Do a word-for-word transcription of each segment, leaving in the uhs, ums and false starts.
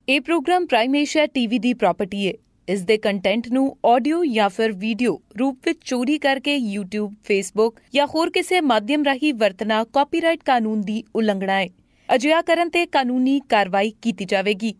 ਇਹ programme prime Asia TV ਦੀ property ਹੈ। ਇਸ ਦੇ ਕੰਟੈਂਟ ਨੂੰ ਆਡੀਓ ਜਾਂ ਫਿਰ ਵੀਡੀਓ ਰੂਪ ਵਿੱਚ ਚੋਰੀ ਕਰਕੇ YouTube, Facebook ਜਾਂ ਹੋਰ ਕਿਸੇ ਮਾਧਿਅਮ ਰਾਹੀਂ ਵਰਤਣਾ ਕਾਪੀਰਾਈਟ ਕਾਨੂੰਨ ਦੀ ਉਲੰਘਣਾ ਹੈ। ਅਜਿਹਾ ਕਰਨ ਤੇ ਕਾਨੂੰਨੀ ਕਾਰਵਾਈ ਕੀਤੀ ਜਾਵੇਗੀ।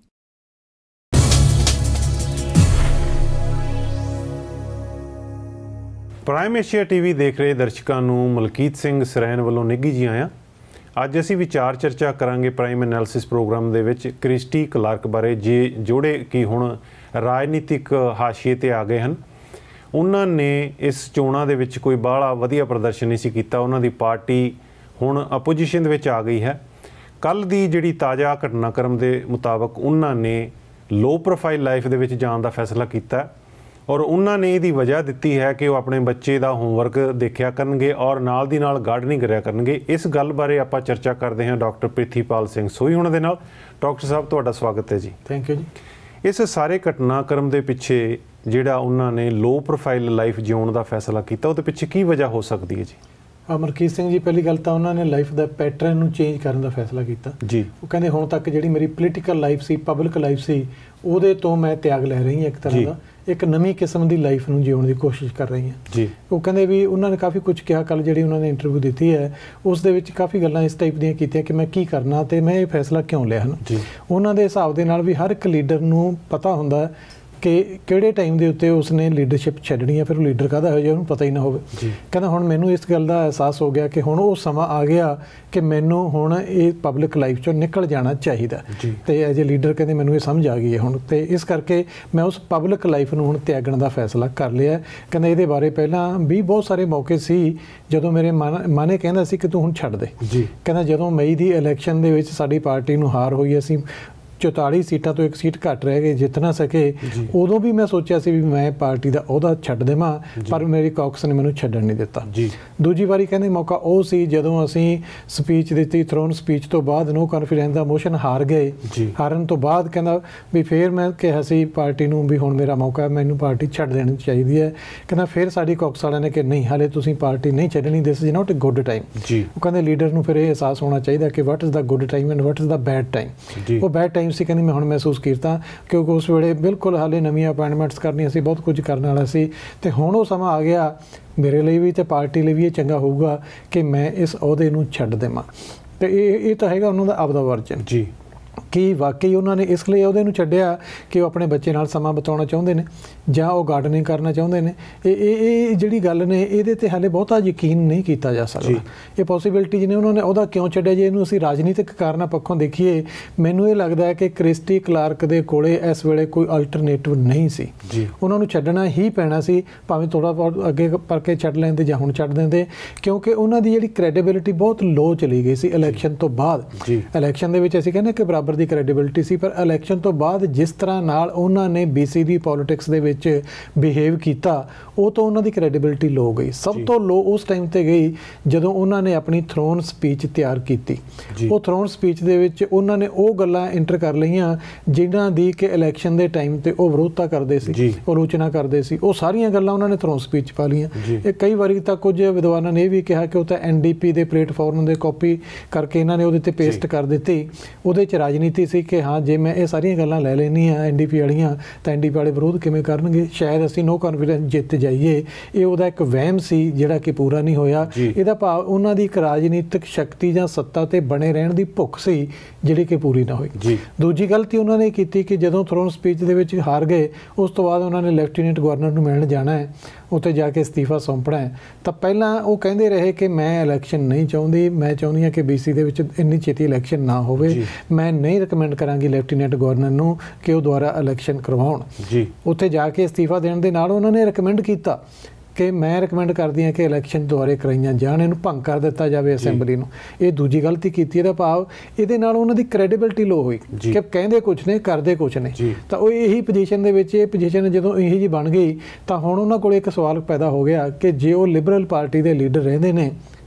ਪ੍ਰਾਈਮ ਏਸ਼ੀਆ ਟੀਵੀ ਦੇਖ ਰਹੇ ਦਰਸ਼ਕਾਂ ਨੂੰ ਮਲਕੀਤ ਸਿੰਘ ਸਰੈਨ ਵੱਲੋਂ ਨਿੱਘੀ ਜੀ ਆਇਆਂ। ਅੱਜ ਅਸੀਂ ਵਿਚਾਰ ਚਰਚਾ ਕਰਾਂਗੇ ਪ੍ਰਾਈਮ ਐਨਾਲਿਸਿਸ ਪ੍ਰੋਗਰਾਮ ਦੇ ਵਿੱਚ ਕ੍ਰਿਸਟੀ ਕਲਾਰਕ ਬਾਰੇ, ਜੇ ਜਿਹੜੇ ਕਿ ਹੁਣ ਰਾਜਨੀਤਿਕ ਹਾਸ਼ੀਏ 'ਤੇ ਆ ਗਏ ਹਨ। ਉਹਨਾਂ ਨੇ ਇਸ ਚੋਣਾਂ ਦੇ ਵਿੱਚ ਕੋਈ ਬਾਹਲਾ ਵਧੀਆ ਪ੍ਰਦਰਸ਼ਨ ਨਹੀਂ ਸੀ ਕੀਤਾ। ਉਹਨਾਂ ਦੀ ਪਾਰਟੀ ਹੁਣ ਅਪੋਜੀਸ਼ਨ ਦੇ ਵਿੱਚ ਆ ਗਈ ਹੈ। ਕੱਲ੍ਹ ਦੀ ਜਿਹੜੀ ਤਾਜ਼ਾ ਘਟਨਾਕ੍ਰਮ ਦੇ ਮੁਤਾਬਕ ਉਹਨਾਂ ਨੇ ਲੋ ਪ੍ਰੋਫਾਈਲ ਲਾਈਫ ਦੇ ਵਿੱਚ ਜਾਣ ਦਾ ਫੈਸਲਾ ਕੀਤਾ ਔਰ ਉਹਨਾਂ ਨੇ ਇਹਦੀ ਵਜ੍ਹਾ ਦਿੱਤੀ ਹੈ ਕਿ ਉਹ ਆਪਣੇ ਬੱਚੇ ਦਾ ਹੋਮਵਰਕ ਦੇਖਿਆ ਕਰਨਗੇ ਔਰ ਨਾਲ ਦੀ ਨਾਲ ਗਾਰਡਨਿੰਗ ਕਰਿਆ ਕਰਨਗੇ। ਇਸ ਗੱਲ ਬਾਰੇ ਆਪਾਂ ਚਰਚਾ ਕਰਦੇ ਹਾਂ ਡਾਕਟਰ ਪ੍ਰਿਥੀਪਾਲ ਸਿੰਘ ਸੋਹੀ ਉਹਨਾਂ ਦੇ ਨਾਲ। ਡਾਕਟਰ ਸਾਹਿਬ, ਤੁਹਾਡਾ ਸਵਾਗਤ ਹੈ ਜੀ। ਥੈਂਕ ਯੂ ਜੀ। ਇਸ ਸਾਰੇ ਘਟਨਾਕ੍ਰਮ ਦੇ ਪਿੱਛੇ ਜਿਹੜਾ ਉਹਨਾਂ ਨੇ ਲੋ ਪ੍ਰੋਫਾਈਲ ਲਾਈਫ ਜਿਉਣ ਦਾ ਫੈਸਲਾ ਕੀਤਾ, ਉਹਦੇ ਪਿੱਛੇ ਕੀ ਵਜ੍ਹਾ ਹੋ ਸਕਦੀ ਹੈ ਜੀ? ਅਮਰਕੀਤ ਸਿੰਘ ਜੀ, ਪਹਿਲੀ ਗੱਲ ਤਾਂ ਉਹਨਾਂ ਨੇ ਲਾਈਫ ਦਾ ਪੈਟਰਨ ਨੂੰ ਚੇਂਜ ਕਰਨ ਦਾ ਫੈਸਲਾ ਕੀਤਾ ਜੀ। ਉਹ ਕਹਿੰਦੇ ਹੁਣ ਤੱਕ ਜਿਹੜੀ ਮੇਰੀ ਪੋਲੀਟੀਕਲ ਲਾਈਫ ਸੀ, ਪਬਲਿਕ ਲਾਈਫ ਸੀ, ਉਹਦੇ ਤੋਂ ਮੈਂ ਤਿਆਗ ਲੈ ਰਹੀ ਹਾਂ। ਇੱਕ ਤਰ੍ਹਾਂ ਦਾ ਇੱਕ ਨਵੀਂ ਕਿਸਮ ਦੀ ਲਾਈਫ ਨੂੰ ਜਿਉਣ ਦੀ ਕੋਸ਼ਿਸ਼ ਕਰ ਰਹੀ ਹਾਂ ਜੀ। ਉਹ ਕਹਿੰਦੇ ਵੀ ਉਹਨਾਂ ਨੇ ਕਾਫੀ ਕੁਝ ਕਿਹਾ। ਕੱਲ੍ਹ ਜਿਹੜੀ ਉਹਨਾਂ ਨੇ ਇੰਟਰਵਿਊ ਦਿੱਤੀ ਹੈ ਉਸ ਦੇ ਵਿੱਚ ਕਾਫੀ ਗੱਲਾਂ ਇਸ ਟਾਈਪ ਦੀਆਂ ਕੀਤੀਆਂ ਕਿ ਮੈਂ ਕੀ ਕਰਨਾ ਅਤੇ ਮੈਂ ਇਹ ਫੈਸਲਾ ਕਿਉਂ ਲਿਆ ਹਨ। ਉਹਨਾਂ ਦੇ ਹਿਸਾਬ ਦੇ ਨਾਲ ਵੀ ਹਰ ਇੱਕ ਲੀਡਰ ਨੂੰ ਪਤਾ ਹੁੰਦਾ ਕਿ ਕਿਹੜੇ ਟਾਈਮ ਦੇ ਉੱਤੇ ਉਸਨੇ ਲੀਡਰਸ਼ਿਪ ਛੱਡਣੀ ਹੈ, ਫਿਰ ਉਹ ਲੀਡਰ ਕਾਹਦਾ ਹੋ ਜਾਏ ਉਹਨੂੰ ਪਤਾ ਹੀ ਨਾ ਹੋਵੇ। ਕਹਿੰਦਾ ਹੁਣ ਮੈਨੂੰ ਇਸ ਗੱਲ ਦਾ ਅਹਿਸਾਸ ਹੋ ਗਿਆ ਕਿ ਹੁਣ ਉਹ ਸਮਾਂ ਆ ਗਿਆ ਕਿ ਮੈਨੂੰ ਹੁਣ ਇਹ ਪਬਲਿਕ ਲਾਈਫ 'ਚੋਂ ਨਿਕਲ ਜਾਣਾ ਚਾਹੀਦਾ ਅਤੇ ਐਜ ਏ ਲੀਡਰ ਕਹਿੰਦੇ ਮੈਨੂੰ ਇਹ ਸਮਝ ਆ ਗਈ ਹੈ ਹੁਣ, ਅਤੇ ਇਸ ਕਰਕੇ ਮੈਂ ਉਸ ਪਬਲਿਕ ਲਾਈਫ ਨੂੰ ਹੁਣ ਤਿਆਗਣ ਦਾ ਫੈਸਲਾ ਕਰ ਲਿਆ। ਕਹਿੰਦਾ ਇਹਦੇ ਬਾਰੇ ਪਹਿਲਾਂ ਵੀ ਬਹੁਤ ਸਾਰੇ ਮੌਕੇ ਸੀ ਜਦੋਂ ਮੇਰੇ ਮਨ ਮਨ ਇਹ ਕਹਿੰਦਾ ਸੀ ਕਿ ਤੂੰ ਹੁਣ ਛੱਡ ਦੇ। ਕਹਿੰਦਾ ਜਦੋਂ ਮਈ ਦੀ ਇਲੈਕਸ਼ਨ ਦੇ ਵਿੱਚ ਸਾਡੀ ਪਾਰਟੀ ਨੂੰ ਹਾਰ ਹੋਈ, ਅਸੀਂ ਚੁਤਾਲੀ ਸੀਟਾਂ ਤੋਂ ਇੱਕ ਸੀਟ ਘੱਟ ਰਹਿ ਗਏ, ਜਿੱਤ ਨਾ ਸਕੇ, ਉਦੋਂ ਵੀ ਮੈਂ ਸੋਚਿਆ ਸੀ ਵੀ ਮੈਂ ਪਾਰਟੀ ਦਾ ਅਹੁਦਾ ਛੱਡ ਦੇਵਾਂ, ਪਰ ਮੇਰੀ ਕਾਕਸ ਨੇ ਮੈਨੂੰ ਛੱਡਣ ਨਹੀਂ ਦਿੱਤਾ। ਦੂਜੀ ਵਾਰੀ ਕਹਿੰਦੇ ਮੌਕਾ ਉਹ ਸੀ ਜਦੋਂ ਅਸੀਂ ਸਪੀਚ ਦਿੱਤੀ, ਥਰੋਨ ਸਪੀਚ ਤੋਂ ਬਾਅਦ ਨੋ ਕਾਨਫੀਡੈਂਸ ਦਾ ਮੋਸ਼ਨ ਹਾਰ ਗਏ। ਹਾਰਨ ਤੋਂ ਬਾਅਦ ਕਹਿੰਦਾ ਵੀ ਫਿਰ ਮੈਂ ਕਿਹਾ ਸੀ ਪਾਰਟੀ ਨੂੰ ਵੀ ਹੁਣ ਮੇਰਾ ਮੌਕਾ, ਮੈਨੂੰ ਪਾਰਟੀ ਛੱਡ ਦੇਣੀ ਚਾਹੀਦੀ ਹੈ। ਕਹਿੰਦਾ ਫਿਰ ਸਾਡੀ ਕਾਕਸ ਵਾਲਿਆਂ ਨੇ ਕਿ ਨਹੀਂ, ਹਾਲੇ ਤੁਸੀਂ ਪਾਰਟੀ ਨਹੀਂ ਛੱਡਣੀ, this is not a good time. ਉਹ ਕਹਿੰਦੇ ਲੀਡਰ ਨੂੰ ਫਿਰ ਇਹ ਅਹਿਸਾਸ ਹੋਣਾ ਚਾਹੀਦਾ ਕਿ what is the good time and what is the bad time. ਉਹ ਬੈਡ ਟਾਈਮ ਸੀ ਕਹਿੰਦੀ ਮੈਂ ਹੁਣ ਮਹਿਸੂਸ ਕੀਤਾ ਕਿਉਂਕਿ ਉਸ ਵੇਲੇ ਬਿਲਕੁਲ ਹਾਲੇ ਨਵੀਆਂ ਅਪਾਇੰਟਮੈਂਟਸ ਕਰਨੀਆਂ ਸੀ, ਬਹੁਤ ਕੁਝ ਕਰਨ ਵਾਲਾ ਸੀ, ਅਤੇ ਹੁਣ ਉਹ ਸਮਾਂ ਆ ਗਿਆ ਮੇਰੇ ਲਈ ਵੀ ਅਤੇ ਪਾਰਟੀ ਲਈ ਵੀ ਇਹ ਚੰਗਾ ਹੋਊਗਾ ਕਿ ਮੈਂ ਇਸ ਅਹੁਦੇ ਨੂੰ ਛੱਡ ਦੇਵਾਂ। ਅਤੇ ਇਹ ਇਹ ਤਾਂ ਹੈਗਾ ਉਹਨਾਂ ਦਾ ਆਪਦਾ ਵਰਜਨ ਜੀ ਕਿ ਵਾਕਈ ਉਹਨਾਂ ਨੇ ਇਸ ਲਈ ਉਹਦੇ ਨੂੰ ਛੱਡਿਆ ਕਿ ਉਹ ਆਪਣੇ ਬੱਚੇ ਨਾਲ ਸਮਾਂ ਬਿਤਾਉਣਾ ਚਾਹੁੰਦੇ ਨੇ ਜਾਂ ਉਹ ਗਾਰਡਨਿੰਗ ਕਰਨਾ ਚਾਹੁੰਦੇ ਨੇ। ਇਹ ਇਹ ਇਹ ਜਿਹੜੀ ਗੱਲ ਨੇ ਇਹਦੇ 'ਤੇ ਹਾਲੇ ਬਹੁਤਾ ਯਕੀਨ ਨਹੀਂ ਕੀਤਾ ਜਾ ਸਕਦਾ। ਇਹ ਪੋਸੀਬਿਲਿਟੀਜ਼ ਨੇ ਉਹਨਾਂ ਨੇ ਉਹਦਾ ਕਿਉਂ ਛੱਡਿਆ। ਜੇ ਇਹਨੂੰ ਅਸੀਂ ਰਾਜਨੀਤਿਕ ਕਾਰਨਾਂ ਪੱਖੋਂ ਦੇਖੀਏ, ਮੈਨੂੰ ਇਹ ਲੱਗਦਾ ਹੈ ਕਿ ਕ੍ਰਿਸਟੀ ਕਲਾਰਕ ਦੇ ਕੋਲੇ ਇਸ ਵੇਲੇ ਕੋਈ ਅਲਟਰਨੇਟਿਵ ਨਹੀਂ ਸੀ। ਉਹਨਾਂ ਨੂੰ ਛੱਡਣਾ ਹੀ ਪੈਣਾ ਸੀ, ਭਾਵੇਂ ਥੋੜ੍ਹਾ ਬਹੁਤ ਅੱਗੇ ਕਰਕੇ ਛੱਡ ਲੈਂਦੇ ਜਾਂ ਹੁਣ ਛੱਡ ਦਿੰਦੇ, ਕਿਉਂਕਿ ਉਹਨਾਂ ਦੀ ਜਿਹੜੀ ਕ੍ਰੈਡੀਬਿਲਿਟੀ ਬਹੁਤ ਲੋਅ ਚਲੀ ਗਈ ਸੀ ਇਲੈਕਸ਼ਨ ਤੋਂ ਬਾਅਦ। ਇਲੈਕਸ਼ਨ ਦੇ ਵਿੱਚ ਅਸੀਂ ਕਹਿੰਦੇ ਕਿ ਬਰਾਬਰ ਦੀ ਕ੍ਰੈਡੀਬਿਲਿਟੀ ਸੀ, ਪਰ ਇਲੈਕਸ਼ਨ ਤੋਂ ਬਾਅਦ ਜਿਸ ਤਰ੍ਹਾਂ ਨਾਲ ਉਹਨਾਂ ਨੇ ਬੀ ਸੀ ਦੀ ਪੋਲੀਟਿਕਸ ਦੇ ਵਿੱਚ ਬਿਹੇਵ ਕੀਤਾ, ਉਹ ਤੋਂ ਉਹਨਾਂ ਦੀ ਕ੍ਰੈਡੀਬਿਲਿਟੀ ਲੋ ਗਈ। ਸਭ ਤੋਂ ਲੋ ਉਸ ਟਾਈਮ 'ਤੇ ਗਈ ਜਦੋਂ ਉਹਨਾਂ ਨੇ ਆਪਣੀ ਥਰੋਨ ਸਪੀਚ ਤਿਆਰ ਕੀਤੀ। ਉਹ ਥਰੋਨ ਸਪੀਚ ਦੇ ਵਿੱਚ ਉਹਨਾਂ ਨੇ ਉਹ ਗੱਲਾਂ ਇੰਟਰ ਕਰ ਲਈਆਂ ਜਿਨ੍ਹਾਂ ਦੀ ਕਿ ਇਲੈਕਸ਼ਨ ਦੇ ਟਾਈਮ 'ਤੇ ਉਹ ਵਿਰੋਧਤਾ ਕਰਦੇ ਸੀ, ਆਲੋਚਨਾ ਕਰਦੇ ਸੀ। ਉਹ ਸਾਰੀਆਂ ਗੱਲਾਂ ਉਹਨਾਂ ਨੇ ਥਰੋਨ ਸਪੀਚ ਪਾ ਲਈਆਂ। ਇਹ ਕਈ ਵਾਰੀ ਤਾਂ ਕੁਝ ਵਿਦਵਾਨਾਂ ਨੇ ਇਹ ਵੀ ਕਿਹਾ ਕਿ ਉਹ ਤਾਂ ਐਨ ਡੀ ਪੀ ਦੇ ਪਲੇਟਫਾਰਮ ਦੇ ਕਾਪੀ ਕਰਕੇ ਇਹਨਾਂ ਨੇ ਉਹਦੇ 'ਤੇ ਪੇਸਟ ਕਰ ਦਿੱਤੀ। ਉਹਦੇ 'ਚ ਰਾਜਨੀਤੀ ਸੀ ਕਿ ਹਾਂ ਜੇ ਮੈਂ ਇਹ ਸਾਰੀਆਂ ਗੱਲਾਂ ਲੈ ਲੈਂਦੀ ਹਾਂ ਐਨ ਡੀ ਪੀ ਵਾਲੀਆਂ ਤਾਂ ਐਨ ਡੀ ਪੀ ਵਾਲੇ ਵਿਰੋਧ ਕਿਵੇਂ ਕਰਨਗੇ, ਸ਼ਾਇਦ ਅਸੀਂ ਨੋ ਕਾਨਫੀਡੈਂਸ ਜਿੱਤ ਜਾਈਏ। ਇਹ ਉਹਦਾ ਇੱਕ ਵਹਿਮ ਸੀ ਜਿਹੜਾ ਕਿ ਪੂਰਾ ਨਹੀਂ ਹੋਇਆ। ਇਹਦਾ ਭਾਵ ਉਹਨਾਂ ਦੀ ਇੱਕ ਰਾਜਨੀਤਿਕ ਸ਼ਕਤੀ ਜਾਂ ਸੱਤਾ 'ਤੇ ਬਣੇ ਰਹਿਣ ਦੀ ਭੁੱਖ ਸੀ ਜਿਹੜੀ ਕਿ ਪੂਰੀ ਨਾ ਹੋਈ। ਦੂਜੀ ਗਲਤੀ ਉਹਨਾਂ ਨੇ ਕੀਤੀ ਕਿ ਜਦੋਂ ਥਰੋਨ ਸਪੀਚ ਦੇ ਵਿੱਚ ਹਾਰ ਗਏ, ਉਸ ਤੋਂ ਬਾਅਦ ਉਹਨਾਂ ਨੇ ਲੈਫਟੀਨੈਂਟ ਗਵਰਨਰ ਨੂੰ ਮਿਲਣ ਜਾਣਾ ਹੈ, ਉੱਥੇ ਜਾ ਕੇ ਅਸਤੀਫਾ ਸੌਂਪਣਾ ਹੈ। ਤਾਂ ਪਹਿਲਾਂ ਉਹ ਕਹਿੰਦੇ ਰਹੇ ਕਿ ਮੈਂ ਇਲੈਕਸ਼ਨ ਨਹੀਂ ਚਾਹੁੰਦੀ, ਮੈਂ ਚਾਹੁੰਦੀ ਹਾਂ ਕਿ ਬੀ ਸੀ ਦੇ ਵਿੱਚ ਇੰਨੀ ਛੇਤੀ ਇਲੈਕਸ਼ਨ ਨਾ ਹੋਵੇ, ਮੈਂ ਨਹੀਂ ਰਿਕਮੈਂਡ ਕਰਾਂਗੀ ਲੈਫਟੀਨੈਂਟ ਗਵਰਨਰ ਨੂੰ ਕਿ ਉਹ ਦੁਬਾਰਾ ਇਲੈਕਸ਼ਨ ਕਰਵਾਉਣ। ਉੱਥੇ ਜਾ ਕੇ ਅਸਤੀਫਾ ਦੇਣ ਦੇ ਨਾਲ ਉਹਨਾਂ ਨੇ ਰਿਕਮੈਂਡ ਕੀਤਾ ਕਿ ਮੈਂ ਰਿਕਮੈਂਡ ਕਰਦੀ ਹਾਂ ਕਿ ਇਲੈਕਸ਼ਨ ਦੁਆਰੇ ਕਰਾਈਆਂ ਜਾਣ, ਇਹਨੂੰ ਭੰਗ ਕਰ ਦਿੱਤਾ ਜਾਵੇ ਅਸੈਂਬਲੀ ਨੂੰ। ਇਹ ਦੂਜੀ ਗਲਤੀ ਕੀਤੀ। ਇਹਦਾ ਭਾਵ ਇਹਦੇ ਨਾਲ ਉਹਨਾਂ ਦੀ ਕ੍ਰੈਡੀਬਿਲਿਟੀ ਲੋ ਹੋਈ ਕਿ ਕਹਿੰਦੇ ਕੁਛ ਨੇ ਕਰਦੇ ਕੁਛ ਨੇ। ਤਾਂ ਉਹ ਇਹੀ ਪੋਜੀਸ਼ਨ ਦੇ ਵਿੱਚ, ਇਹ ਪੋਜੀਸ਼ਨ ਜਦੋਂ ਇਹੀ ਜਿਹੀ ਬਣ ਗਈ ਤਾਂ ਹੁਣ ਉਹਨਾਂ ਕੋਲ ਇੱਕ ਸਵਾਲ ਪੈਦਾ ਹੋ ਗਿਆ ਕਿ ਜੇ ਉਹ ਲਿਬਰਲ ਪਾਰਟੀ ਦੇ ਲੀਡਰ ਰਹਿੰਦੇ ਨੇ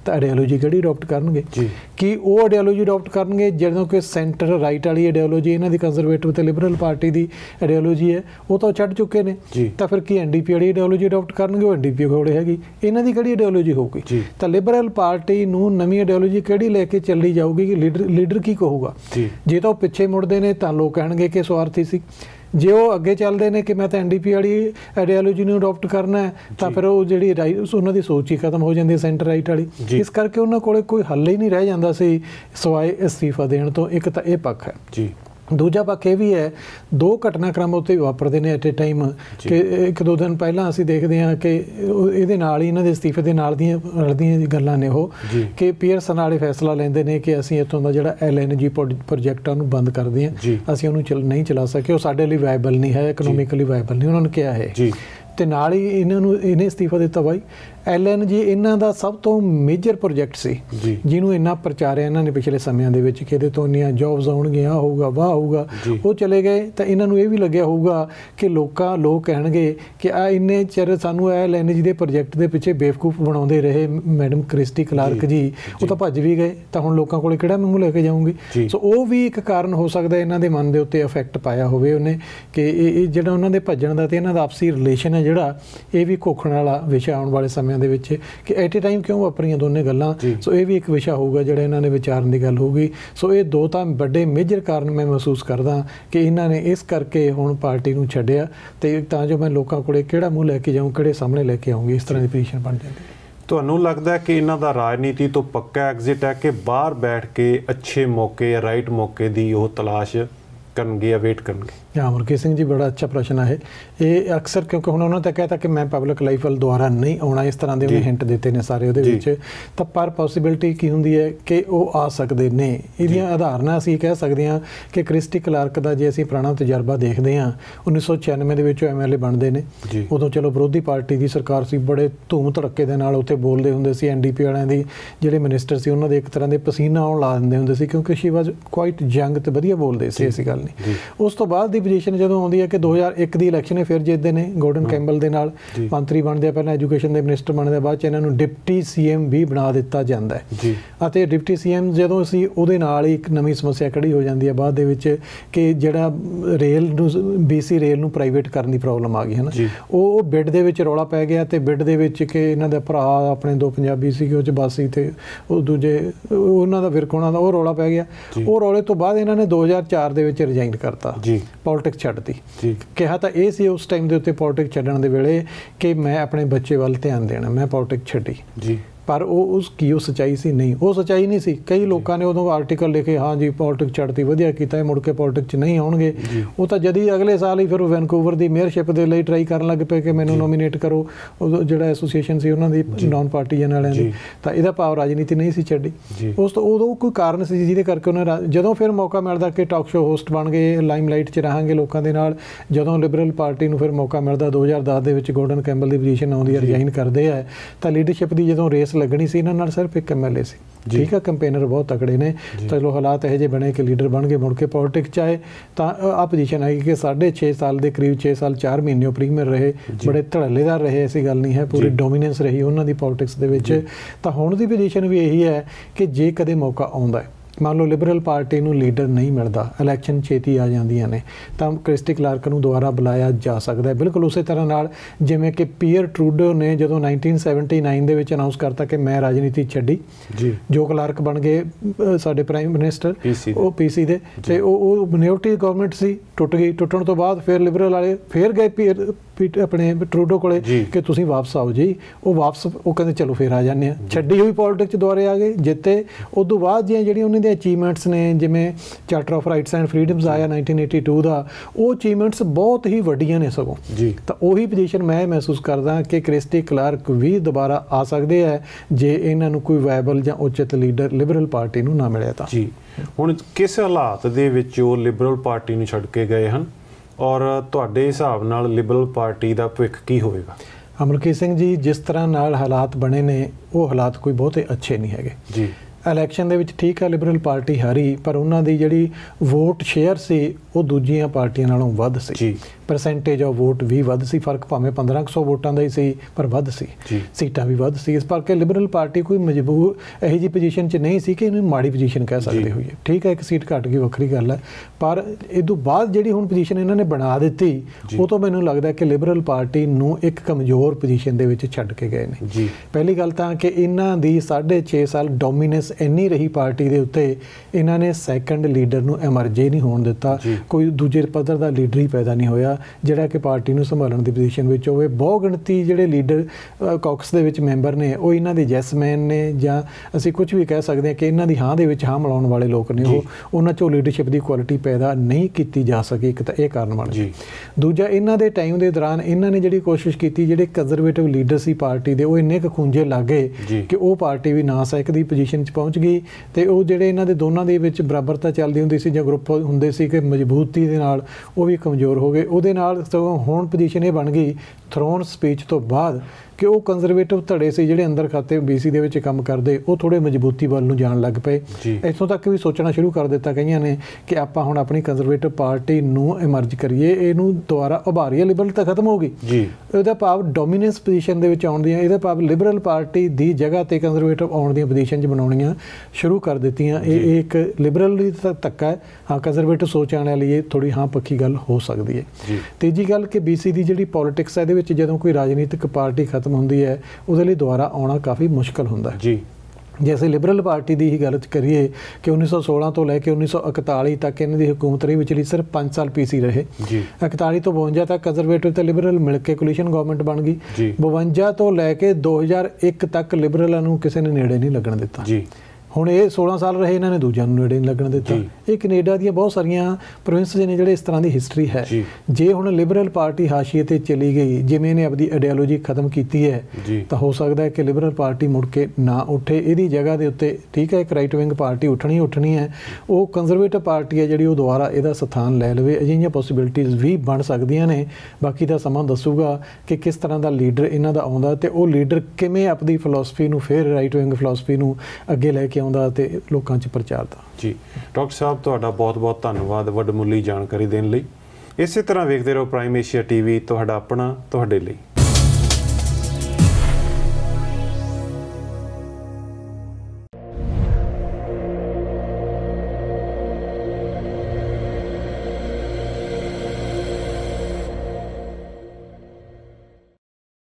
ਤਾਂ ਆਈਡੀਓਲੋਜੀ ਕਿਹੜੀ ਅਡੋਪਟ ਕਰਨਗੇ? ਕਿ ਉਹ ਆਈਡੀਓਲੋਜੀ ਅਡੋਪਟ ਕਰਨਗੇ ਜਦੋਂ ਕਿ ਸੈਂਟਰ ਰਾਈਟ ਵਾਲੀ ਆਈਡੀਓਲੋਜੀ ਇਹਨਾਂ ਦੀ ਕੰਜ਼ਰਵੇਟਿਵ ਤੇ ਲਿਬਰਲ ਪਾਰਟੀ ਦੀ ਆਈਡੀਓਲੋਜੀ ਹੈ ਉਹ ਤਾਂ ਛੱਡ ਚੁੱਕੇ ਨੇ, ਤਾਂ ਫਿਰ ਕੀ ਐਨ ਡੀ ਪੀ ਵਾਲੀ ਆਈਡੀਓਲੋਜੀ ਅਡੋਪਟ ਕਰਨਗੇ? ਉਹ ਐਨ ਡੀ ਪੀ ਕੋਲ ਹੈਗੀ, ਇਹਨਾਂ ਦੀ ਕਿਹੜੀ ਆਈਡੀਓਲੋਜੀ ਹੋਊਗੀ? ਤਾਂ ਲਿਬਰਲ ਪਾਰਟੀ ਨੂੰ ਨਵੀਂ ਆਈਡੀਓਲੋਜੀ ਕਿਹੜੀ ਲੈ ਕੇ ਚੱਲੀ ਜਾਊਗੀ? ਕਿ ਲੀਡਰ ਲੀਡਰ ਕੀ ਕਹੂਗਾ? ਜੇ ਤਾਂ ਉਹ ਪਿੱਛੇ ਮੁੜਦੇ ਨੇ ਤਾਂ ਲੋਕ ਕਹਿਣਗੇ ਕਿ ਸਵਾਰਥੀ ਸੀ, ਜੇ ਉਹ ਅੱਗੇ ਚੱਲਦੇ ਨੇ ਕਿ ਮੈਂ ਤਾਂ ਐਨ ਡੀ ਪੀ ਵਾਲੀ ਆਈਡੀਓਲੋਜੀ ਨੂੰ ਅਡੋਪਟ ਕਰਨਾ ਹੈ ਤਾਂ ਫਿਰ ਉਹ ਜਿਹੜੀ ਰਾਈਟ ਉਹਨਾਂ ਦੀ ਸੋਚ ਹੀ ਖਤਮ ਹੋ ਜਾਂਦੀ ਹੈ ਸੈਂਟਰ ਰਾਈਟ ਵਾਲੀ। ਇਸ ਕਰਕੇ ਉਹਨਾਂ ਕੋਲ ਕੋਈ ਹੱਲ ਹੀ ਨਹੀਂ ਰਹਿ ਜਾਂਦਾ ਸੀ ਸਿਵਾਏ ਅਸਤੀਫਾ ਦੇਣ ਤੋਂ। ਇੱਕ ਤਾਂ ਇਹ ਪੱਖ ਹੈ ਜੀ। ਦੂਜਾ ਪੱਖ ਇਹ ਵੀ ਹੈ, ਦੋ ਘਟਨਾਕ੍ਰਮ ਉੱਤੇ ਵਾਪਰਦੇ ਨੇ ਐਟ ਏ ਟਾਈਮ ਕਿ ਇੱਕ ਦੋ ਦਿਨ ਪਹਿਲਾਂ ਅਸੀਂ ਦੇਖਦੇ ਹਾਂ ਕਿ ਇਹਦੇ ਨਾਲ ਹੀ ਇਹਨਾਂ ਦੇ ਅਸਤੀਫੇ ਦੇ ਨਾਲ ਦੀਆਂ ਰਲਦੀਆਂ ਗੱਲਾਂ ਨੇ ਉਹ ਕਿ ਪੀਅਰਸਨ ਵਾਲੇ ਫੈਸਲਾ ਲੈਂਦੇ ਨੇ ਕਿ ਅਸੀਂ ਇੱਥੋਂ ਦਾ ਜਿਹੜਾ ਐਲ ਐਨ ਜੀ ਪ੍ਰੋਜੈਕਟ ਉਹਨੂੰ ਬੰਦ ਕਰਦੇ ਹਾਂ, ਅਸੀਂ ਉਹਨੂੰ ਚਲ ਨਹੀਂ ਚਲਾ ਸਕੇ, ਉਹ ਸਾਡੇ ਲਈ ਵਾਇਬਲ ਨਹੀਂ ਹੈ, ਇਕਨੋਮਿਕਲੀ ਵਾਇਬਲ ਨਹੀਂ ਉਹਨਾਂ ਨੇ ਕਿਹਾ ਹੈ। ਅਤੇ ਨਾਲ ਹੀ ਇਹਨਾਂ ਨੂੰ ਇਹਨੇ ਅਸਤੀਫਾ ਦਿੱਤਾ ਬਾਈ। ਐਲ ਐਨ ਜੀ ਇਹਨਾਂ ਦਾ ਸਭ ਤੋਂ ਮੇਜਰ ਪ੍ਰੋਜੈਕਟ ਸੀ ਜਿਹਨੂੰ ਇੰਨਾ ਪ੍ਰਚਾਰਿਆ ਇਹਨਾਂ ਨੇ ਪਿਛਲੇ ਸਮਿਆਂ ਦੇ ਵਿੱਚ ਕਿ ਇਹਦੇ ਤੋਂ ਇੰਨੀਆਂ ਜੋਬਸ ਆਉਣਗੀਆਂ, ਆਹ ਹੋਊਗਾ ਵਾਹ ਹੋਊਗਾ, ਉਹ ਚਲੇ ਗਏ। ਤਾਂ ਇਹਨਾਂ ਨੂੰ ਇਹ ਵੀ ਲੱਗਿਆ ਹੋਊਗਾ ਕਿ ਲੋਕਾਂ ਲੋਕ ਕਹਿਣਗੇ ਕਿ ਆ ਇੰਨੇ ਚਿਰ ਸਾਨੂੰ ਐਲ ਐਨ ਜੀ ਦੇ ਪ੍ਰੋਜੈਕਟ ਦੇ ਪਿੱਛੇ ਬੇਵਕੂਫ ਬਣਾਉਂਦੇ ਰਹੇ ਮੈਡਮ ਕ੍ਰਿਸਟੀ ਕਲਾਰਕ ਜੀ, ਉਹ ਤਾਂ ਭੱਜ ਵੀ ਗਏ, ਤਾਂ ਹੁਣ ਲੋਕਾਂ ਕੋਲ ਕਿਹੜਾ ਮੂੰਹ ਲੈ ਕੇ ਜਾਊਂਗੀ? ਸੋ ਉਹ ਵੀ ਇੱਕ ਕਾਰਨ ਹੋ ਸਕਦਾ ਇਹਨਾਂ ਦੇ ਮਨ ਦੇ ਉੱਤੇ ਇਫੈਕਟ ਪਾਇਆ ਹੋਵੇ ਉਹਨੇ ਕਿ ਇਹ ਜਿਹੜਾ ਉਹਨਾਂ ਦੇ ਭੱਜਣ ਦਾ ਅਤੇ ਇਹਨਾਂ ਦਾ ਆਪਸੀ ਰਿਲੇਸ਼ਨ ਹੈ ਜਿਹੜਾ, ਇਹ ਵੀ ਘੋਖਣ ਵਾਲਾ ਵਿਸ਼ਾ ਆਉਣ ਵਾਲੇ ਸਮਿਆਂ ਦੇ ਵਿੱਚ ਕਿ ਐਟ ਏ ਟਾਈਮ ਕਿਉਂ ਵਾਪਰੀਆਂ ਦੋਨੇ ਗੱਲਾਂ। ਸੋ ਇਹ ਵੀ ਇੱਕ ਵਿਸ਼ਾ ਹੋਊਗਾ ਜਿਹੜਾ ਇਹਨਾਂ ਨੇ ਵਿਚਾਰਨ ਦੀ ਗੱਲ ਹੋਊਗੀ। ਸੋ ਇਹ ਦੋ ਤਾਂ ਵੱਡੇ ਮੇਜਰ ਕਾਰਨ ਮੈਂ ਮਹਿਸੂਸ ਕਰਦਾ ਕਿ ਇਹਨਾਂ ਨੇ ਇਸ ਕਰਕੇ ਹੁਣ ਪਾਰਟੀ ਨੂੰ ਛੱਡਿਆ, ਅਤੇ ਤਾਂ ਜੋ ਮੈਂ ਲੋਕਾਂ ਕੋਲ ਕਿਹੜਾ ਮੂੰਹ ਲੈ ਕੇ ਜਾਊਂ, ਕਿਹੜੇ ਸਾਹਮਣੇ ਲੈ ਕੇ ਆਊਂਗੀ, ਇਸ ਤਰ੍ਹਾਂ ਦੀ ਪੋਜੀਸ਼ਨ ਬਣ ਜਾਂਦੀ ਹੈ। ਤੁਹਾਨੂੰ ਲੱਗਦਾ ਕਿ ਇਹਨਾਂ ਦਾ ਰਾਜਨੀਤੀ ਤੋਂ ਪੱਕਾ ਐਗਜ਼ਿਟ ਹੈ ਕਿ ਬਾਹਰ ਬੈਠ ਕੇ ਅੱਛੇ ਮੌਕੇ ਜਾਂ ਰਾਈਟ ਮੌਕੇ ਦੀ ਉਹ ਤਲਾਸ਼ ਕਰਨਗੇ ਜਾਂ ਵੇਟ ਕਰਨਗੇ? ਹਾਂ ਮੁਰਕੀਤ ਸਿੰਘ ਜੀ, ਬੜਾ ਅੱਛਾ ਪ੍ਰਸ਼ਨ ਹੈ ਇਹ। ਅਕਸਰ ਕਿਉਂਕਿ ਹੁਣ ਉਹਨਾਂ ਨੇ ਤਾਂ ਕਹਿਤਾ ਕਿ ਮੈਂ ਪਬਲਿਕ ਲਾਈਫ ਵੱਲ ਦੁਆਰਾ ਨਹੀਂ ਆਉਣਾ, ਇਸ ਤਰ੍ਹਾਂ ਦੇ ਉਹਨੇ ਹਿੰਟ ਦਿੱਤੇ ਨੇ ਸਾਰੇ ਉਹਦੇ ਵਿੱਚ। ਤਾਂ ਪਰ ਪੋਸੀਬਿਲਿਟੀ ਕੀ ਹੁੰਦੀ ਹੈ ਕਿ ਉਹ ਆ ਸਕਦੇ ਨੇ। ਇਹਦੀਆਂ ਉਦਾਹਰਨਾਂ ਅਸੀਂ ਕਹਿ ਸਕਦੇ ਹਾਂ ਕਿ ਕ੍ਰਿਸਟੀ ਕਲਾਰਕ ਦਾ ਜੇ ਅਸੀਂ ਪੁਰਾਣਾ ਤਜਰਬਾ ਦੇਖਦੇ ਹਾਂ, ਉੱਨੀ ਸੌ ਛਿਆਨਵੇਂ ਦੇ ਵਿੱਚ ਉਹ ਐਮ ਐਲ ਏ ਬਣਦੇ ਨੇ। ਉਦੋਂ ਚਲੋ ਵਿਰੋਧੀ ਪਾਰਟੀ ਦੀ ਸਰਕਾਰ ਸੀ, ਬੜੇ ਧੂਮ ਧੜੱਕੇ ਦੇ ਨਾਲ ਉੱਥੇ ਬੋਲਦੇ ਹੁੰਦੇ ਸੀ। ਐਨ ਡੀ ਪੀ ਵਾਲਿਆਂ ਦੀ ਜਿਹੜੇ ਮਿਨਿਸਟਰ ਸੀ ਉਹਨਾਂ ਦੇ ਇੱਕ ਤਰ੍ਹਾਂ ਦੇ ਪਸੀਨਾ ਆਉਣ ਲਾ ਦਿੰਦੇ ਹੁੰਦੇ ਸੀ ਕਿਉਂਕਿ ਸ਼ੀ ਵਾਜ਼ ਕੁਆਇਟ ਯੰਗ ਅਤੇ ਵਧੀਆ ਬੋਲਦੇ ਸੀ, ਐਸੀ ਗੱਲ ਨਹੀਂ। ਉਸ ਤੋਂ ਬਾਅਦ ਦੀ ਪੋਜੀਸ਼ਨ ਜਦੋਂ ਆਉਂਦੀ ਹੈ ਕਿ ਦੋ ਹਜ਼ਾਰ ਇੱਕ ਦੀ ਇਲੈਕਸ਼ਨ ਫਿਰ ਜਿੱਤਦੇ ਨੇ ਗੋਰਡਨ ਕੈਂਪਬੈਲ ਦੇ ਨਾਲ, ਮੰਤਰੀ ਬਣਦੇ ਆ, ਪਹਿਲਾਂ ਐਜੂਕੇਸ਼ਨ ਦੇ ਮਿਨਿਸਟਰ ਬਣਦੇ ਆ, ਬਾਅਦ 'ਚ ਇਹਨਾਂ ਨੂੰ ਡਿਪਟੀ ਸੀ ਐਮ ਵੀ ਬਣਾ ਦਿੱਤਾ ਜਾਂਦਾ ਹੈ। ਅਤੇ ਡਿਪਟੀ ਸੀ ਐਮ ਜਦੋਂ ਅਸੀਂ ਉਹਦੇ ਨਾਲ ਹੀ ਇੱਕ ਨਵੀਂ ਸਮੱਸਿਆ ਖੜੀ ਹੋ ਜਾਂਦੀ ਹੈ ਬਾਅਦ ਦੇ ਵਿੱਚ ਕਿ ਜਿਹੜਾ ਰੇਲ ਨੂੰ ਬੀ ਸੀ ਰੇਲ ਨੂੰ ਪ੍ਰਾਈਵੇਟ ਕਰਨ ਦੀ ਪ੍ਰੋਬਲਮ ਆ ਗਈ ਹੈ ਨਾ, ਉਹ ਬਿੱਡ ਦੇ ਵਿੱਚ ਰੌਲਾ ਪੈ ਗਿਆ। ਅਤੇ ਬਿੱਡ ਦੇ ਵਿੱਚ ਕਿ ਇਹਨਾਂ ਦਾ ਭਰਾ ਆਪਣੇ ਦੋ ਪੰਜਾਬੀ ਸੀਗੇ ਉਹ 'ਚ ਬਾਸੀ ਅਤੇ ਉਹ ਦੂਜੇ ਉਹਨਾਂ ਦਾ ਵਿਰਕ ਉਹਨਾਂ ਦਾ ਉਹ ਰੌਲਾ ਪੈ ਗਿਆ। ਉਹ ਰੌਲੇ ਤੋਂ ਬਾਅਦ ਇਹਨਾਂ ਨੇ ਦੋ ਹਜ਼ਾਰ ਚਾਰ ਦੇ ਵਿੱਚ ਰਿਜ਼ਾਈਨ ਕਰਤਾ, ਪੋਲੀਟਿਕਸ ਛੱਡਤੀ। ਕਿਹਾ ਤਾਂ ਇਹ ਸੀ ਉਸ ਟਾਈਮ ਦੇ ਉੱਤੇ ਪੋਲੀਟਿਕਸ ਛੱਡਣ ਦੇ ਵੇਲੇ ਕਿ ਮੈਂ ਆਪਣੇ ਬੱਚੇ ਵੱਲ ਧਿਆਨ ਦੇਣਾ, ਮੈਂ ਪੋਲੀਟਿਕਸ ਛੱਡੀ। ਜੀ ਪਰ ਉਹ ਉਸ ਕੀ ਉਹ ਸੱਚਾਈ ਸੀ? ਨਹੀਂ, ਉਹ ਸੱਚਾਈ ਨਹੀਂ ਸੀ। ਕਈ ਲੋਕਾਂ ਨੇ ਉਦੋਂ ਆਰਟੀਕਲ ਲਿਖੇ, ਹਾਂ ਜੀ ਪੋਲੀਟਿਕਸ ਛੱਡਤੀ, ਵਧੀਆ ਕੀਤਾ, ਇਹ ਮੁੜ ਕੇ ਪੋਲੀਟਿਕਸ 'ਚ ਨਹੀਂ ਆਉਣਗੇ। ਉਹ ਤਾਂ ਜਦ ਹੀ ਅਗਲੇ ਸਾਲ ਹੀ ਫਿਰ ਉਹ ਵੈਨਕੂਵਰ ਦੀ ਮੇਅਰਸ਼ਿਪ ਦੇ ਲਈ ਟਰਾਈ ਕਰਨ ਲੱਗ ਪਏ ਕਿ ਮੈਨੂੰ ਨੋਮੀਨੇਟ ਕਰੋ, ਉਹ ਜਿਹੜਾ ਐਸੋਸੀਏਸ਼ਨ ਸੀ ਉਹਨਾਂ ਦੀ ਨਾਨ ਪਾਰਟੀਜਨ ਵਾਲਿਆਂ ਦੀ। ਤਾਂ ਇਹਦਾ ਭਾਵ ਰਾਜਨੀਤੀ ਨਹੀਂ ਸੀ ਛੱਡੀ। ਉਸ ਤੋਂ ਉਦੋਂ ਕੋਈ ਕਾਰਨ ਸੀ ਜਿਹਦੇ ਕਰਕੇ ਉਹਨਾਂ ਜਦੋਂ ਫਿਰ ਮੌਕਾ ਮਿਲਦਾ ਕਿ ਟਾਕ ਸ਼ੋ ਹੋਸਟ ਬਣ ਗਏ, ਲਾਈਮਲਾਈਟ 'ਚ ਰਹਾਂਗੇ ਲੋਕਾਂ ਦੇ ਨਾਲ। ਜਦੋਂ ਲਿਬਰਲ ਪਾਰਟੀ ਨੂੰ ਫਿਰ ਮੌਕਾ ਮਿਲਦਾ ਦੋ ਹਜ਼ਾਰ ਦਸ ਦੇ ਵਿੱਚ ਗੋਰਡਨ ਕੈਂਪਬੈਲ ਦੀ ਪੋਜੀਸ਼ਨ ਆਉਂਦੀ ਹੈ, ਰਿਜ਼ਾਈਨ ਕਰਦੇ ਆ, ਤਾਂ ਲੀਡਰਸ਼ਿਪ ਦੀ ਜਦੋਂ ਰੇਸ ਲੱਗਣੀ ਸੀ ਇਹਨਾਂ ਨਾਲ ਸਿਰਫ ਇੱਕ ਐਮ ਐਲ ਏ ਸੀ। ਠੀਕ ਆ, ਕੰਪੇਨਰ ਬਹੁਤ ਤਕੜੇ ਨੇ। ਚਲੋ ਹਾਲਾਤ ਇਹੋ ਜਿਹੇ ਬਣੇ ਕਿ ਲੀਡਰ ਬਣ ਕੇ ਮੁੜ ਕੇ ਪੋਲੀਟਿਕਸ 'ਚ ਆਏ। ਤਾਂ ਆ ਪੋਜੀਸ਼ਨ ਆਈ ਕਿ ਸਾਢੇ ਛੇ ਸਾਲ ਦੇ ਕਰੀਬ ਛੇ ਸਾਲ ਚਾਰ ਮਹੀਨੇ ਉਹ ਪ੍ਰੀਮੀਅਰ ਰਹੇ, ਬੜੇ ਧੜੱਲੇਦਾਰ ਰਹੇ, ਐਸੀ ਗੱਲ ਨਹੀਂ ਹੈ, ਪੂਰੀ ਡੋਮੀਨੈਂਸ ਰਹੀ ਉਹਨਾਂ ਦੀ ਪੋਲੀਟਿਕਸ ਦੇ ਵਿੱਚ। ਤਾਂ ਹੁਣ ਦੀ ਪੋਜੀਸ਼ਨ ਵੀ ਇਹੀ ਹੈ ਕਿ ਜੇ ਕਦੇ ਮੌਕਾ ਆਉਂਦਾ ਹੈ, ਮੰਨ ਲਓ ਲਿਬਰਲ ਪਾਰਟੀ ਨੂੰ ਲੀਡਰ ਨਹੀਂ ਮਿਲਦਾ, ਇਲੈਕਸ਼ਨ ਛੇਤੀ ਆ ਜਾਂਦੀਆਂ ਨੇ, ਤਾਂ ਕ੍ਰਿਸਟੀ ਕਲਾਰਕ ਨੂੰ ਦੁਬਾਰਾ ਬੁਲਾਇਆ ਜਾ ਸਕਦਾ ਹੈ। ਬਿਲਕੁਲ ਉਸੇ ਤਰ੍ਹਾਂ ਨਾਲ ਜਿਵੇਂ ਕਿ ਪੀਅਰ ਟਰੂਡੋ ਨੇ ਜਦੋਂ ਨਾਈਨਟੀਨ ਸੈਵਨਟੀ ਨਾਈਨ ਦੇ ਵਿੱਚ ਅਨਾਊਂਸ ਕਰਤਾ ਕਿ ਮੈਂ ਰਾਜਨੀਤੀ ਛੱਡੀ, ਜੋ ਕਲਾਰਕ ਬਣ ਗਏ ਸਾਡੇ ਪ੍ਰਾਈਮ ਮਿਨਿਸਟਰ ਉਹ ਪੀ ਸੀ ਦੇ, ਅਤੇ ਉਹ ਉਹ ਮਿਨੋਰਟੀ ਗਵਰਨਮੈਂਟ ਸੀ, ਟੁੱਟ ਗਈ। ਟੁੱਟਣ ਤੋਂ ਬਾਅਦ ਫਿਰ ਲਿਬਰਲ ਵਾਲੇ ਫਿਰ ਗਏ ਪੀਅਰ ਆਪਣੇ ਟਰੂਡੋ ਕੋਲੇ ਕਿ ਤੁਸੀਂ ਵਾਪਸ ਆਓ ਜੀ। ਉਹ ਵਾਪਸ ਉਹ ਕਹਿੰਦੇ ਚਲੋ ਫਿਰ ਆ ਜਾਂਦੇ ਹਾਂ। ਛੱਡੀ ਹੋਈ ਪੋਲੀਟਿਕਸ 'ਚ ਦੁਆਰੇ ਆ ਗਏ, ਜਿੱਤੇ। ਉਸ ਤੋਂ ਬਾਅਦ ਦੀਆਂ ਜਿਹੜੀਆਂ ਉਹਨਾਂ ਦੀਆਂ ਅਚੀਵਮੈਂਟਸ ਨੇ, ਜਿਵੇਂ charter of rights and freedoms ਆਇਆ ਨਾਈਨਟੀਨ ਏਟੀ ਟੂ ਦਾ, ਉਹ ਅਚੀਵਮੈਂਟਸ ਬਹੁਤ ਹੀ ਵੱਡੀਆਂ ਨੇ ਸਗੋਂ। ਤਾਂ ਉਹੀ ਪੋਜੀਸ਼ਨ ਮੈਂ ਮਹਿਸੂਸ ਕਰਦਾ ਕਿ ਕ੍ਰਿਸਟੀ ਕਲਾਰਕ ਵੀ ਦੁਬਾਰਾ ਆ ਸਕਦੇ ਹੈ ਜੇ ਇਹਨਾਂ ਨੂੰ ਕੋਈ ਵਾਇਬਲ ਜਾਂ ਉਚਿਤ ਲੀਡਰ ਲਿਬਰਲ ਪਾਰਟੀ ਨੂੰ ਨਾ ਮਿਲਿਆ ਤਾਂ। ਜੀ ਹੁਣ ਕਿਸ ਹਾਲਾਤ ਦੇ ਵਿੱਚ ਉਹ ਲਿਬਰਲ ਪਾਰਟੀ ਨੂੰ ਛੱਡ ਕੇ ਗਏ ਹਨ ਔਰ ਤੁਹਾਡੇ ਹਿਸਾਬ ਨਾਲ ਲਿਬਰਲ ਪਾਰਟੀ ਦਾ ਭਵਿੱਖ ਕੀ ਹੋਵੇਗਾ? ਅਮਰਕੀਤ ਸਿੰਘ ਜੀ, ਜਿਸ ਤਰ੍ਹਾਂ ਨਾਲ ਹਾਲਾਤ ਬਣੇ ਨੇ ਉਹ ਹਾਲਾਤ ਕੋਈ ਬਹੁਤੇ ਅੱਛੇ ਨਹੀਂ ਹੈਗੇ ਜੀ। ਇਲੈਕਸ਼ਨ ਦੇ ਵਿੱਚ ਠੀਕ ਹੈ ਲਿਬਰਲ ਪਾਰਟੀ ਹਾਰੀ, ਪਰ ਉਹਨਾਂ ਦੀ ਜਿਹੜੀ ਵੋਟ ਸ਼ੇਅਰ ਸੀ ਉਹ ਦੂਜੀਆਂ ਪਾਰਟੀਆਂ ਨਾਲੋਂ ਵੱਧ ਸੀ। ਪਰਸੈਂਟੇਜ ਆਫ ਵੋਟ ਵੀ ਵੱਧ ਸੀ, ਫਰਕ ਭਾਵੇਂ ਪੰਦਰਾਂ ਕੁ ਸੌ ਵੋਟਾਂ ਦਾ ਹੀ ਸੀ ਪਰ ਵੱਧ ਸੀ, ਸੀਟਾਂ ਵੀ ਵੱਧ ਸੀ। ਇਸ ਕਰਕੇ ਲਿਬਰਲ ਪਾਰਟੀ ਕੋਈ ਮਜਬੂਰ ਇਹੋ ਜਿਹੀ ਪੋਜੀਸ਼ਨ 'ਚ ਨਹੀਂ ਸੀ ਕਿ ਇਹਨੂੰ ਮਾੜੀ ਪੋਜੀਸ਼ਨ ਕਹਿ ਸਕਦੇ ਹੋਈਏ। ਠੀਕ ਹੈ, ਇੱਕ ਸੀਟ ਘੱਟ ਗਈ ਵੱਖਰੀ ਗੱਲ ਹੈ, ਪਰ ਇਹ ਤੋਂ ਬਾਅਦ ਜਿਹੜੀ ਹੁਣ ਪੋਜੀਸ਼ਨ ਇਹਨਾਂ ਨੇ ਬਣਾ ਦਿੱਤੀ ਉਹ ਤੋਂ ਮੈਨੂੰ ਲੱਗਦਾ ਕਿ ਲਿਬਰਲ ਪਾਰਟੀ ਨੂੰ ਇੱਕ ਕਮਜ਼ੋਰ ਪੋਜੀਸ਼ਨ ਦੇ ਵਿੱਚ ਛੱਡ ਕੇ ਗਏ ਨੇ। ਪਹਿਲੀ ਗੱਲ ਤਾਂ ਕਿ ਇਹਨਾਂ ਦੀ ਸਾਢੇ ਛੇ ਸਾਲ ਡੋਮੀਨੈਂਸ ਇੰਨੀ ਰਹੀ ਪਾਰਟੀ ਦੇ ਉੱਤੇ, ਇਹਨਾਂ ਨੇ ਸੈਕੰਡ ਲੀਡਰ ਨੂੰ ਐਮਰਜੇ ਨਹੀਂ ਹੋਣ ਦਿੱਤਾ, ਕੋਈ ਦੂਜੇ ਪੱਧਰ ਦਾ ਲੀਡਰ ਹੀ ਪੈਦਾ ਨਹੀਂ ਹੋਇਆ ਜਿਹੜਾ ਕਿ ਪਾਰਟੀ ਨੂੰ ਸੰਭਾਲਣ ਦੀ ਪੋਜੀਸ਼ਨ ਵਿੱਚ ਹੋਵੇ। ਬਹੁ ਗਿਣਤੀ ਜਿਹੜੇ ਲੀਡਰ ਕਾਕਸ ਦੇ ਵਿੱਚ ਮੈਂਬਰ ਨੇ ਉਹ ਇਹਨਾਂ ਦੇ ਜੈਸਮੈਨ ਨੇ, ਜਾਂ ਅਸੀਂ ਕੁਝ ਵੀ ਕਹਿ ਸਕਦੇ ਹਾਂ ਕਿ ਇਹਨਾਂ ਦੀ ਹਾਂ ਦੇ ਵਿੱਚ ਹਾਂ ਮਿਲਾਉਣ ਵਾਲੇ ਲੋਕ ਨੇ, ਉਹ ਉਹਨਾਂ 'ਚੋਂ ਲੀਡਰਸ਼ਿਪ ਦੀ ਕੁਆਲਿਟੀ ਪੈਦਾ ਨਹੀਂ ਕੀਤੀ ਜਾ ਸਕੀ। ਇੱਕ ਤਾਂ ਇਹ ਕਾਰਨ ਬਣ ਗਿਆ। ਦੂਜਾ, ਇਹਨਾਂ ਦੇ ਟਾਈਮ ਦੇ ਦੌਰਾਨ ਇਹਨਾਂ ਨੇ ਜਿਹੜੀ ਕੋਸ਼ਿਸ਼ ਕੀਤੀ, ਜਿਹੜੇ ਕੰਜ਼ਰਵੇਟਿਵ ਲੀਡਰ ਸੀ ਪਾਰਟੀ ਦੇ, ਉਹ ਇੰਨੇ ਕੁ ਖੂੰਜੇ ਲੱਗ ਗਏ ਕਿ ਉਹ ਪਾਰਟੀ ਵੀ ਨਾ ਸਕਦੀ ਪੋਜੀਸ਼ਨ 'ਚ ਪਹੁੰਚ ਗਈ, ਤੇ ਉਹ ਜਿਹੜੇ ਇਹਨਾਂ ਦੇ ਦੋਨਾਂ ਦੇ ਵਿੱਚ ਬਰਾਬਰਤਾ ਚੱਲਦੀ ਹੁੰਦੀ ਸੀ ਜਾਂ ਗਰੁੱਪ ਹੁੰਦੇ ਸੀ ਕਿ ਮਜ਼ਬੂਤੀ ਦੇ ਨਾਲ ਉਹ ਵੀ ਕਮਜ਼ੋਰ ਹੋ ਗਏ। ਉਹਦੇ ਨਾਲ ਸਗੋਂ ਹੁਣ ਪੋਜੀਸ਼ਨ ਇਹ ਬਣ ਗਈ ਥਰੋਨ ਸਪੀਚ ਤੋਂ ਬਾਅਦ ਕਿ ਉਹ ਕੰਜ਼ਰਵੇਟਿਵ ਧੜੇ ਸੀ ਜਿਹੜੇ ਅੰਦਰ ਖਾਤੇ ਬੀਸੀ ਦੇ ਵਿੱਚ ਕੰਮ ਕਰਦੇ, ਉਹ ਥੋੜ੍ਹੇ ਮਜ਼ਬੂਤੀ ਵੱਲ ਨੂੰ ਜਾਣ ਲੱਗ ਪਏ। ਇੱਥੋਂ ਤੱਕ ਵੀ ਸੋਚਣਾ ਸ਼ੁਰੂ ਕਰ ਦਿੱਤਾ ਕਈਆਂ ਨੇ ਕਿ ਆਪਾਂ ਹੁਣ ਆਪਣੀ ਕੰਜ਼ਰਵੇਟਿਵ ਪਾਰਟੀ ਨੂੰ ਐਮਰਜ ਕਰੀਏ, ਇਹਨੂੰ ਦੁਬਾਰਾ ਉਭਾਰੀਏ। ਲਿਬਰਲ ਤਾਂ ਖਤਮ ਹੋ ਗਈ, ਇਹਦਾ ਭਾਵ ਡੋਮੀਨੈਂਸ ਪੋਜੀਸ਼ਨ ਦੇ ਵਿੱਚ ਆਉਣ ਦੀਆਂ, ਇਹਦਾ ਭਾਵ ਲਿਬਰਲ ਪਾਰਟੀ ਦੀ ਜਗ੍ਹਾ 'ਤੇ ਕੰਜ਼ਰਵੇਟਿਵ ਆਉਣ ਦੀਆਂ ਪੋਜੀਸ਼ਨ 'ਚ ਬਣਾਉਣੀਆਂ ਸ਼ੁਰੂ ਕਰ ਦਿੱਤੀਆਂ। ਇਹ ਇੱਕ ਲਿਬਰਲ ਦੀ ਧੱਕਾ ਹੈ। ਹਾਂ, ਕੰਜ਼ਰਵੇਟਿਵ ਸੋਚ ਆਉਣ ਵਾਲੀ ਇਹ ਥੋੜ੍ਹੀ ਹਾਂ ਪੱਖੀ ਗੱਲ ਹੋ ਸਕਦੀ ਹੈ। ਤੀਜੀ ਗੱਲ ਕਿ ਬੀਸੀ ਦੀ ਜਿਹੜੀ ਪੋਲੀਟਿਕਸ ਹੈ, ਇਹਦੇ ਵਿੱਚ ਜਦੋਂ ਕੋਈ ਰਾਜਨੀਤਿਕ ਪਾਰਟੀ ਖਤਮ ਹੁੰਦੀ ਹੈ ਉਹਦੇ ਲਈ ਦੁਬਾਰਾ ਆਉਣਾ ਕਾਫੀ ਮੁਸ਼ਕਲ ਹੁੰਦਾ ਹੈ। ਜੀ ਜੇ ਅਸੀਂ ਲਿਬਰਲ ਪਾਰਟੀ ਦੀ ਹੀ ਗੱਲ ਕਰੀਏ ਕਿ ਉੱਨੀ ਸੌ ਸੋਲਾਂ ਤੋਂ ਲੈ ਕੇ ਉੱਨੀ ਸੌ ਇਕਤਾਲੀ ਤੱਕ ਇਹਨਾਂ ਦੀ ਹਕੂਮਤ ਰਹੀ, ਵਿਚਲੀ ਸਿਰਫ ਪੰਜ ਸਾਲ ਪੀਸੀ ਰਹੇ। ਇਕਤਾਲੀ ਤੋਂ ਬਵੰਜਾ ਤੱਕ ਕੰਜ਼ਰਵੇਟਿਵ ਤੇ ਲਿਬਰਲ ਮਿਲ ਕੇ ਕੋਲੀਸ਼ਨ ਗਵਰਨਮੈਂਟ ਬਣ ਗਈ। ਬਵੰਜਾ ਤੋਂ ਲੈ ਕੇ ਦੋ ਹਜ਼ਾਰ ਇੱਕ ਤੱਕ ਲਿਬਰਲਾਂ ਨੂੰ ਕਿਸੇ ਨੇ ਨੇੜੇ ਨਹੀਂ ਲੱਗਣ ਦਿੱਤਾ। ਹੁਣ ਇਹ ਸੋਲਾਂ ਸਾਲ ਰਹੇ, ਇਹਨਾਂ ਨੇ ਦੂਜਿਆਂ ਨੂੰ ਨੇੜੇ ਨਹੀਂ ਲੱਗਣ ਦਿੱਤਾ। ਇਹ ਕੈਨੇਡਾ ਦੀਆਂ ਬਹੁਤ ਸਾਰੀਆਂ ਪ੍ਰੋਵਿੰਸ ਨੇ ਜਿਹੜੇ ਇਸ ਤਰ੍ਹਾਂ ਦੀ ਹਿਸਟਰੀ ਹੈ। ਜੇ ਹੁਣ ਲਿਬਰਲ ਪਾਰਟੀ ਹਾਸ਼ੀਏ 'ਤੇ ਚਲੀ ਗਈ, ਜਿਵੇਂ ਇਹਨੇ ਆਪਣੀ ਆਈਡੀਓਲੋਜੀ ਖਤਮ ਕੀਤੀ ਹੈ, ਤਾਂ ਹੋ ਸਕਦਾ ਹੈ ਕਿ ਲਿਬਰਲ ਪਾਰਟੀ ਮੁੜ ਕੇ ਨਾ ਉੱਠੇ। ਇਹਦੀ ਜਗ੍ਹਾ ਦੇ ਉੱਤੇ ਠੀਕ ਹੈ ਇੱਕ ਰਾਈਟ ਵਿੰਗ ਪਾਰਟੀ ਉੱਠਣੀ ਉੱਠਣੀ ਹੈ, ਉਹ ਕੰਜ਼ਰਵੇਟਿਵ ਪਾਰਟੀ ਹੈ ਜਿਹੜੀ ਉਹ ਦੁਬਾਰਾ ਇਹਦਾ ਸਥਾਨ ਲੈ ਲਵੇ। ਅਜਿਹੀਆਂ ਪੋਸੀਬਿਲਿਟੀਜ਼ ਵੀ ਬਣ ਸਕਦੀਆਂ ਨੇ। ਬਾਕੀ ਦਾ ਸਮਾਂ ਦੱਸੂਗਾ ਕਿ ਕਿਸ ਤਰ੍ਹਾਂ ਦਾ ਲੀਡਰ ਇਹਨਾਂ ਦਾ ਆਉਂਦਾ ਤੇ ਉਹ ਲੀਡਰ ਕਿਵੇਂ ਆਪਣੀ ਫਿਲਾਸਫੀ ਨੂੰ, ਫਿਰ ਰਾਈਟ ਵਿੰਗ ਫਿਲਾਸਫੀ ਨੂੰ ਅੱਗੇ ਲੈ ਕੇ ਆਉਂਦਾ ਤੇ ਲੋਕਾਂ 'ਚ ਪ੍ਰਚਾਰਦਾ। ਜੀ ਡਾਕਟਰ ਸਾਹਿਬ, ਤੁਹਾਡਾ ਬਹੁਤ ਬਹੁਤ ਧੰਨਵਾਦ ਵੱਡਮੁੱਲੀ ਜਾਣਕਾਰੀ ਦੇਣ ਲਈ। ਇਸੇ ਤਰ੍ਹਾਂ ਵੇਖਦੇ ਰਹੋ ਪ੍ਰਾਈਮ ਏਸ਼ੀਆ ਟੀਵੀ, ਤੁਹਾਡਾ ਆਪਣਾ ਤੁਹਾਡੇ ਲਈ।